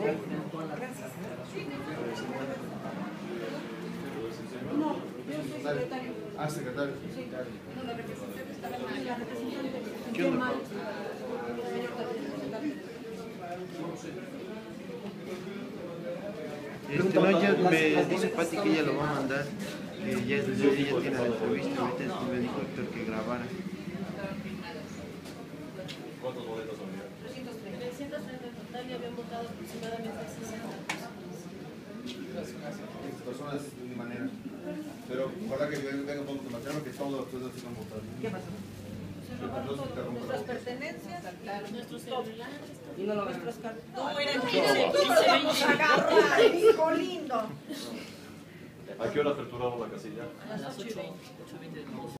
No, yo soy secretario. Ah, secretario. Sí. No, la representante estaba en la representante. ¿Qué onda? Mal. No, ya me dice Pati que ella lo va a mandar, que ya, ella tiene la entrevista, ahorita me dijo Héctor que grabara. ¿Cuántos boletos había? 330 en total y habían votado aproximadamente 60 personas. Personas de mi manera. Pero ojalá que venga un poco de material, que todos los tres se van a votar. ¿Qué pasó? Se robaron todo, nuestras pertenencias, Nuestros celulares, y no lo nuestros cartas. no eran Vamos a agarrar, hijo lindo. ¿A qué hora aperturamos la casilla? a las 8:20.